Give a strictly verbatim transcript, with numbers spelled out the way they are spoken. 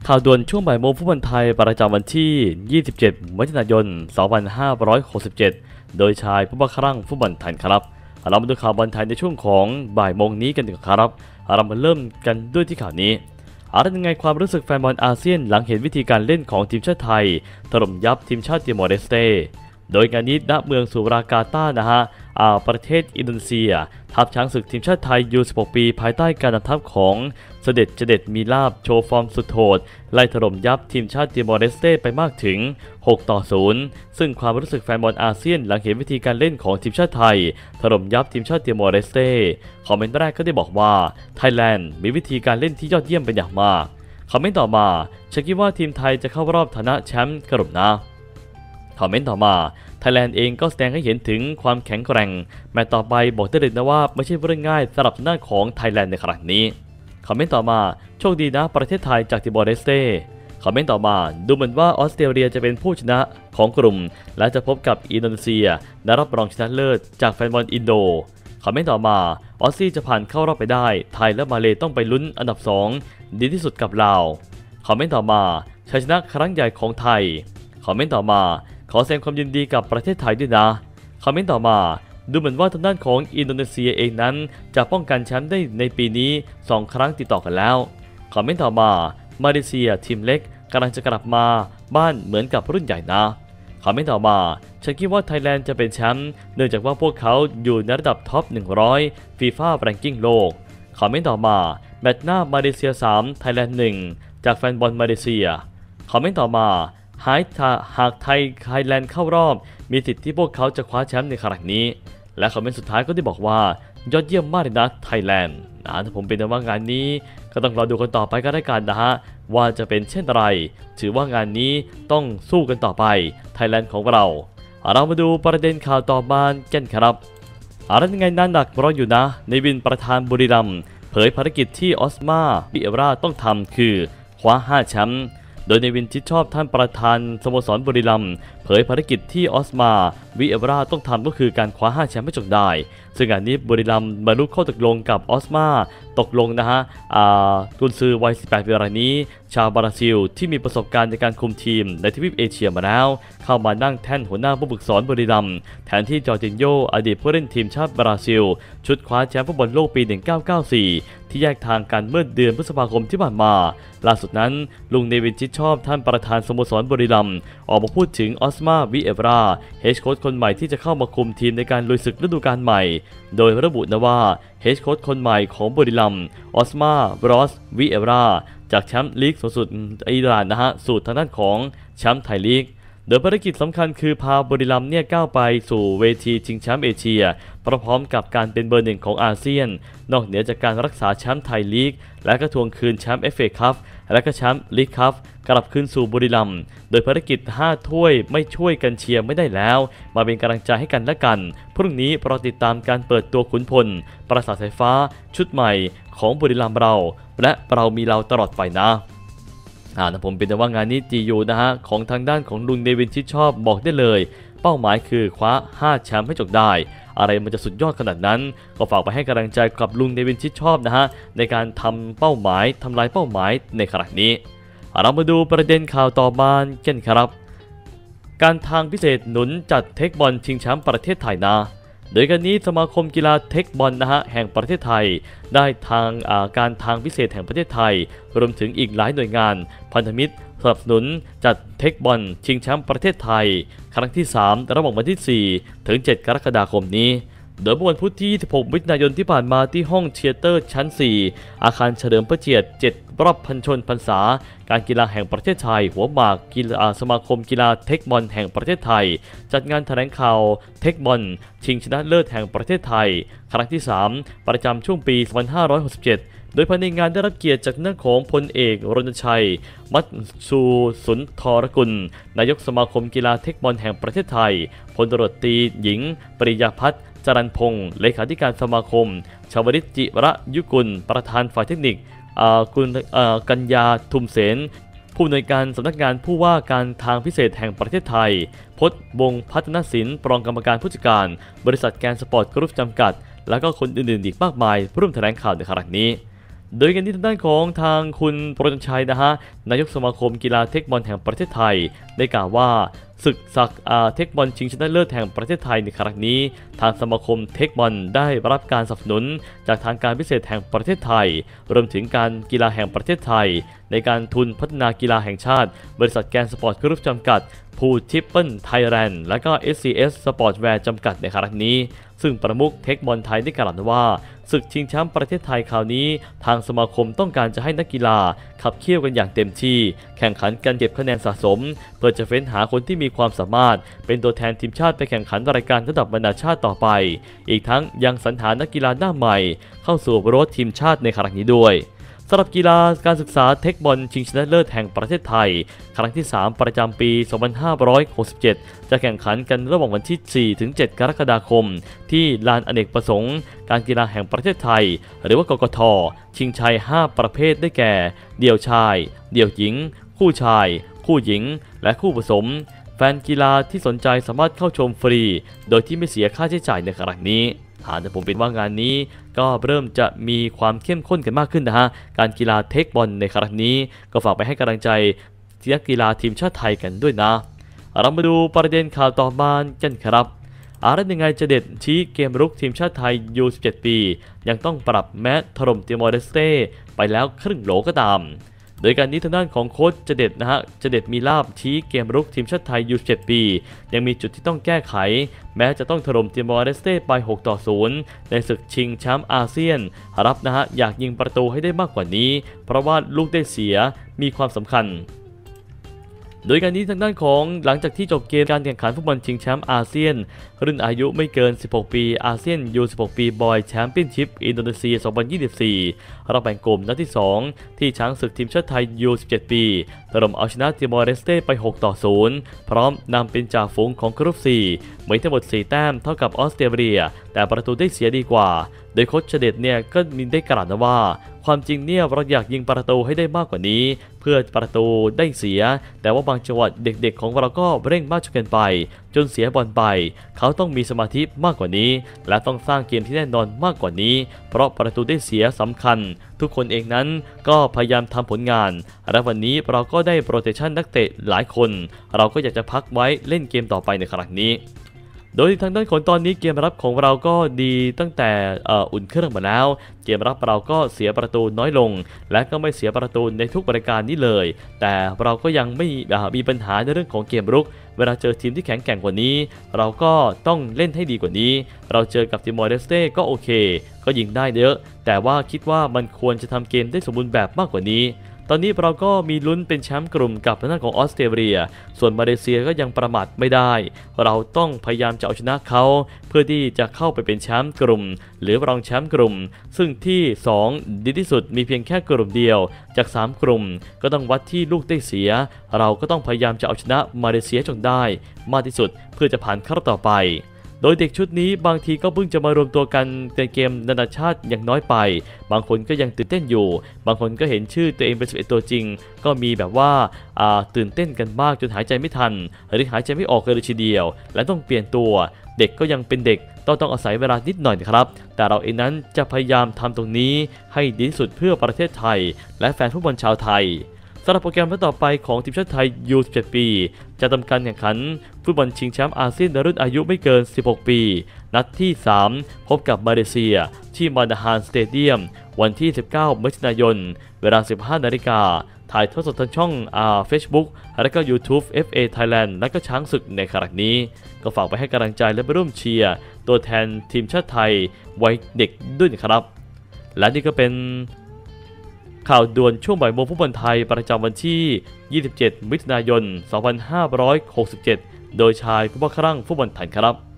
ข่าวด่วนช่วงบ่ายโมงฟุตบอลไทยประจำวันที่ ยี่สิบเจ็ด มิถุนายน สองพันห้าร้อยหกสิบเจ็ด โดยชายผู้บังคับครั่งฟุตบอลไทยครับเรามาดูข่าวบอลไทยในช่วงของบ่ายโมงนี้กันดีกว่าครับเรามาเริ่มกันด้วยที่ข่าวนี้อะไรยังไงความรู้สึกแฟนบอลอาเซียนหลังเห็นวิธีการเล่นของทีมชาติไทยถล่มยับทีมชาติติมอร์เลสเตโดยงานนี้ณเมืองสุรากาตานะฮะประเทศอินโดนีเซียทัพช้างศึกทีมชาติไทยยูสิบหกปีภายใต้การนำทัพของเสด็จเจเด็ดมีลาบโชว์ฟอร์มสุดโหดไล่ถล่มยับทีมชาติติมอร์เลสเตไปมากถึงหกต่อศูนย์ซึ่งความรู้สึกแฟนบอลอาเซียนหลังเห็นวิธีการเล่นของทีมชาติไทยถล่มยับทีมชาติติมอร์เลสเตคอมเมนต์แรกก็ได้บอกว่าไทยแลนด์มีวิธีการเล่นที่ยอดเยี่ยมเป็นอย่างมากคอมเมนต์ต่อมาฉันคิดว่าทีมไทยจะเข้ารอบฐานะแชมป์กลุ่มนะคอมเมนต์ต่อมาไทยแลนด์เองก็แสดงให้เห็นถึงความแข็งแกร่งแมตช์ต่อไปบอกได้เลยนะว่าไม่ใช่เรื่องง่ายสำหรับหน้าของไทยแลนด์ในครั้งนี้คอมเมนต์ต่อมาโชคดีนะประเทศไทยจากติมอร์เลสเตคอมเมนต์ต่อมาดูเหมือนว่าออสเตรเลียจะเป็นผู้ชนะของกลุ่มและจะพบกับอินโดนีเซียในรอบรองชนะเลิศจากแฟนบอลอินโดคอมเมนต์ต่อมาออสซี่จะผ่านเข้ารอบไปได้ไทยและมาเลต้องไปลุ้นอันดับสองดีที่สุดกับลาวคอมเมนต์ต่อมาชัยชนะครั้งใหญ่ของไทยคอมเมนต์ต่อมาขอแสดงความยินดีกับประเทศไทยด้วยนะคอมเมนต์ต่อมาดูเหมือนว่าทางด้านของอินโดนีเซียเองนั้นจะป้องกันแชมป์ได้ในปีนี้สองครั้งติดต่อกันแล้วคอมเมนต์ต่อมามาเลเซียทีมเล็กกำลังจะกลับมาบ้านเหมือนกับรุ่นใหญ่นะคอมเมนต์ต่อมาฉันคิดว่าไทยแลนด์จะเป็นแชมป์เนื่องจากว่าพวกเขาอยู่ในระดับท็อปหนึ่งร้อยฟีฟ่าแรงกิ้งโลกคอมเมนต์ต่อมาแมตช์หน้ามาเลเซียสามไทยแลนด์หนึ่งจากแฟนบอลมาเลเซียคอมเมนต์ต่อมาหากไทยไทยแลนด์เข้ารอบมีสิทธิ์ที่พวกเขาจะคว้าแชมป์ในครั้งนี้และคอมเมนต์สุดท้ายก็ได้บอกว่ายอดเยี่ยมมากเลยนะไทยแลนด์นะถ้าผมเป็นว่างานนี้ก็ต้องรอดูกันต่อไปก็ได้กันนะฮะว่าจะเป็นเช่นไรถือว่างานนี้ต้องสู้กันต่อไปไทยแลนด์ของเราเรามาดูประเด็นข่าวต่อมากันครับอะไรยังไงนั้นดักรออยู่นะในวินประธานบุรีรัมย์เผยภารกิจที่ออสมาบิเอราต้องทำคือคว้าห้าแชมป์โดยในวินชิดชอบท่านประธานสโมสรบุรีรัมย์เผยภารกิจที่ออสมาวิเอราต้องทำก็คือการคว้าห้าแชมป์ให้จงได้ซึ่งงานนี้บุรีรัมย์บรรลุข้อตกลงกับออสมาตกลงนะฮะกุนซือวัยสิบแปดปีรายนี้ชาวบราซิลที่มีประสบการณ์ในการคุมทีมในทวีปเอเชียมาแล้วเข้ามานั่งแท่นหัวหน้าผู้ฝึกสอนบุรีรัมย์แทนที่จอร์จินโญอดีตผู้เล่นทีมชาติบราซิลชุดคว้าแชมป์ฟุตบอลโลกปีหนึ่งพันเก้าร้อยเก้าสิบสี่ที่แยกทางกันเมื่อเดือนพฤษภาคมที่ผ่านมาล่าสุดนั้นลุงเนวินชิดชอบท่านประธานสโมสรบุรีรัมย์ออกมาพูดถึงออสมาวิเอราเฮดโค้ชคนใหม่ที่จะเข้ามาคุมทีมในการลุยศึกฤดูกาลใหม่โดยระบุนะว่าเฮดโค้ชคนใหม่ของบุรีรัมย์ออสมาบรอสวิเอราจากแชมป์ลีกสูงสุดอิหร่านนะฮะสู่ทางด้านของแชมป์ไทยลีกโดยภารกิจสำคัญคือพาบุรีรัมย์เนี่ยก้าวไปสู่เวทีชิงแชมป์เอเชียพร้อมกับการเป็นเบอร์หนึ่งของอาเซียนนอกเหนือจากการรักษาแชมป์ไทยลีกและก็ทวงคืนแชมป์เอฟเอคัพและก็แชมป์ลีกคัพกลับคืนสู่บุรีรัมย์โดยภารกิจห้าถ้วยไม่ช่วยกันเชียร์ไม่ได้แล้วมาเป็นกำลังใจให้กันและกันพรุ่งนี้รอติดตามการเปิดตัวขุนพลปราสาทสายฟ้าชุดใหม่ของบุรีรัมย์เราและเรามีเราตลอดไปนะอ่าผมเป็นแต่ว่างานนี้จียูนะฮะของทางด้านของลุงเดวินชิดชอบบอกได้เลยเป้าหมายคือคว้าห้าแชมป์ให้จบได้อะไรมันจะสุดยอดขนาดนั้นก็ฝากไปให้กำลังใจกับลุงเดวินชิดชอบนะฮะในการทำเป้าหมายทำลายเป้าหมายในครั้งนี้เรามาดูประเด็นข่าวต่อมากันครับการทางพิเศษหนุนจัดเทคบอลชิงแชมป์ประเทศไทยนะโดยการนี้สมาคมกีฬาเทคบอลนะฮะแห่งประเทศไทยได้ทางการทางพิเศษแห่งประเทศไทยรวมถึงอีกหลายหน่วยงานพันธมิตรสนับสนุนจัดเทคบอลชิงแชมป์ประเทศไทยครั้งที่สามระหว่างวันที่สี่ถึงเจ็ดกรกฎาคมนี้โดยเมื่อวันพุธที่ยี่สิบหกมิถุนายนที่ผ่านมาที่ห้องเธียเตอร์ชั้นสี่อาคารเฉลิมพระเกียรติเจ็ดรอบพันชนพรรษาการกีฬาแห่งประเทศไทยหัวหมากกีฬาสมาคมกีฬาเทคบอลแห่งประเทศไทยจัดงานแถลงข่าวเทคบอลชิงชนะเลิศแห่งประเทศไทยครั้งที่สามประจำช่วงปีสองพันห้าร้อยหกสิบเจ็ดโดยภายในงานได้รับเกียรติจากหน้าของพลเอกรณชัยมัตสูสุนทรกุลนายกสมาคมกีฬาเทคบอลแห่งประเทศไทยพลตำรวจตรีหญิงปริยาพัฒน์จรัญพงศ์เลขาธิการสมาคมชวลิตจิระยุกุลประธานฝ่ายเทคนิคกุลกัญญาทุมเสนผู้อำนวยการสำนักงานผู้ว่าการทางพิเศษแห่งประเทศไทยพจน์วงศ์พัฒนศิลป์รองกรรมการผู้จัดการบริษัทแกนสปอร์ตกรุ๊ปจำกัดและก็คนอื่นๆอีกมากมายร่วมแถลงข่าวในครั้งนี้โดยกันที่ทางด้านของทางคุณปรนชัยนะฮะนายกสมาคมกีฬาเทคบอลแห่งประเทศไทยได้กล่าวว่าศึกศักดิ์เทคบอลชิงชนะเลิศแห่งประเทศไทยในครั้งนี้ทางสมาคมเทคบอลได้รับการสนับสนุนจากทางการพิเศษแห่งประเทศไทยรวมถึงการกีฬาแห่งประเทศไทยในการทุนพัฒนากีฬาแห่งชาติบริษัทแกนสปอร์ตกรุ๊ปจำกัดพูทิปเปิลไทยแลนด์และก็ เอส ซี เอส สปอร์ตแวร์จำกัดในครั้งนี้ซึ่งประมุขเทคบอลไทยได้กล่าวว่าศึกชิงแชมป์ประเทศไทยคราวนี้ทางสมาคมต้องการจะให้นักกีฬาขับเคี่ยวกันอย่างเต็มที่แข่งขันกันเก็บคะแนนสะสมเพื่อจะเฟ้นหาคนที่มีความสามารถเป็นตัวแทนทีมชาติไปแข่งขันรายการระดับนานาชาติต่อไปอีกทั้งยังสรรหานักกีฬาหน้าใหม่เข้าสู่โรดทีมชาติในครั้งนี้ด้วยสำหรับกีฬาการศึกษาเทคบอลชิงชนะเลิศแห่งประเทศไทยครั้งที่สามประจำปีสองพันห้าร้อยหกสิบเจ็ดจะแข่งขันกันระหว่างวันที่สี่ถึงเจ็ดกรกฎาคมที่ลานอเนกประสงค์การกีฬาแห่งประเทศไทยหรือว่ากกท.ชิงชัยห้าประเภทได้แก่เดี่ยวชายเดี่ยวหญิงคู่ชายคู่หญิงและคู่ผสมแฟนกีฬาที่สนใจสามารถเข้าชมฟรีโดยที่ไม่เสียค่าใช้จ่ายในครั้งนี้หากแต่ผมเป็นว่างานนี้ก็เริ่มจะมีความเข้มข้นกันมากขึ้นนะฮะการกีฬาเทคบอลในครั้งนี้ก็ฝากไปให้กำลังใจนักกีฬาทีมชาติไทยกันด้วยนะเรามาดูประเด็นข่าวต่อมากันครับอาร์ยังไงจะเด็ดชี้เกมรุกทีมชาติไทย ยู สิบเจ็ด ปียังต้องปรับแม้ถล่มติมอร์เลสเต้ไปแล้วครึ่งโหลก็ตามโดยการนี้ทางด้านของโค้ชเจเด็ดนะฮะเจเด็ดมีลาบชี้เกมรุกทีมชาติไทย ยู สิบเจ็ด ปียังมีจุดที่ต้องแก้ไขแม้จะต้องถล่มติมอร์เลสเต้ไปหกต่อศูนย์ในศึกชิงแชมป์อาเซียนรับนะฮะอยากยิงประตูให้ได้มากกว่านี้เพราะว่าลูกได้เสียมีความสำคัญโดยการนี้ทางด้านของหลังจากที่จบเกมการแข่งขันฟุตบอลชิงแชมป์อาเซียนรุ่นอายุไม่เกินสิบหกปีอาเซียน ยู สิบหก ปีบอยแชมเปี้ยนชิพอินโดนีเซียสองพันยี่สิบสี่รอบแบ่งกลุ่มนัดที่สองที่ช้างศึกทีมชาติไทย ยู สิบเจ็ด ปีถล่มเอาชนะติมอร์เลสเต้ไปหกต่อศูนย์พร้อมนำเป็นจ่าฝูงของกรุ๊ปสี่มีทั้งหมดสี่แต้มเท่ากับออสเตรเลียแต่ประตูได้เสียดีกว่าโดยโค้ชเจเด็ดเนี่ยก็มีได้กล่าวนะว่าความจริงเนี่ยเราอยากยิงประตูให้ได้มากกว่านี้เพื่อประตูได้เสียแต่ว่าบางจังหวะเด็กๆของเราก็เร่งมากจนเกินไปจนเสียบอลไปเขาต้องมีสมาธิมากกว่านี้และต้องสร้างเกมที่แน่นอนมากกว่านี้เพราะประตูได้เสียสำคัญทุกคนเองนั้นก็พยายามทำผลงานและวันนี้เราก็ได้โปรเทคชั่นนักเตะหลายคนเราก็อยากจะพักไว้เล่นเกมต่อไปในครั้งนี้โดยทางด้านของตอนนี้เกมรับของเราก็ดีตั้งแต่อุ่นเครื่องมาแล้วเกมรับเราก็เสียประตูน้อยลงและก็ไม่เสียประตูในทุกรายการนี้เลยแต่เราก็ยังไม่มีปัญหาในเรื่องของเกมรุกเวลาเจอทีมที่แข็งแกร่งกว่านี้เราก็ต้องเล่นให้ดีกว่านี้เราเจอกับติมอร์เลสเต้ก็โอเคก็ยิงได้เยอะแต่ว่าคิดว่ามันควรจะทำเกมได้สมบูรณ์แบบมากกว่านี้ตอนนี้เราก็มีลุ้นเป็นแชมป์กลุ่มกับทางด้านของออสเตรเลียส่วนมาเลเซียก็ยังประมาทไม่ได้เราต้องพยายามจะเอาชนะเขาเพื่อที่จะเข้าไปเป็นแชมป์กลุ่มหรือรองแชมป์กลุ่มซึ่งที่สองดีที่สุดมีเพียงแค่กลุ่มเดียวจากสามกลุ่มก็ต้องวัดที่ลูกได้เสียเราก็ต้องพยายามจะเอาชนะมาเลเซียจนได้มากที่สุดเพื่อจะผ่านเข้ารอบต่อไปโดยเด็กชุดนี้บางทีก็เพิ่งจะมารวมตัวกันในเกมนานาชาติอย่างน้อยไปบางคนก็ยังตื่นเต้นอยู่บางคนก็เห็นชื่อตัวเองเป็นสิบเอ็ดตัวจริงก็มีแบบว่าตื่นเต้นกันมากจนหายใจไม่ทันหรือหายใจไม่ออกเลยทีเดียวและต้องเปลี่ยนตัวเด็กก็ยังเป็นเด็กต้องต้องอาศัยเวลานิดหน่อยนะครับแต่เราเองนั้นจะพยายามทำตรงนี้ให้ดีที่สุดเพื่อประเทศไทยและแฟนฟุตบอลชาวไทยสำหรับโปรแกรมนัดต่อไปของทีมชาติไทย ยู สิบเจ็ด ปีจะทำการแข่งขันฟุตบอลชิงแชมป์อาเซียนในรุ่นอายุไม่เกินสิบหกปีนัดที่สามพบกับมาเลเซียที่มานาฮานสเตเดียมวันที่สิบเก้ามิถุนายนเวลา สิบห้านาฬิกาถ่ายทอดสดทางช่องอ่า Facebook และก็ YouTube เอฟ เอ Thailand และก็ช้างศึกในครั้งนี้ก็ฝากไปให้กำลังใจและไปร่วมเชียร์ตัวแทนทีมชาติไทยวัยเด็กด้วยนะครับและนี่ก็เป็นข่าวด่วนช่วงบ่ายโมงฟุตบอลไทยประจำวันที่ยี่สิบเจ็ดมิถุนายนสองพันห้าร้อยหกสิบเจ็ดโดยชายผู้บังคับฟุตบอลไทยครับ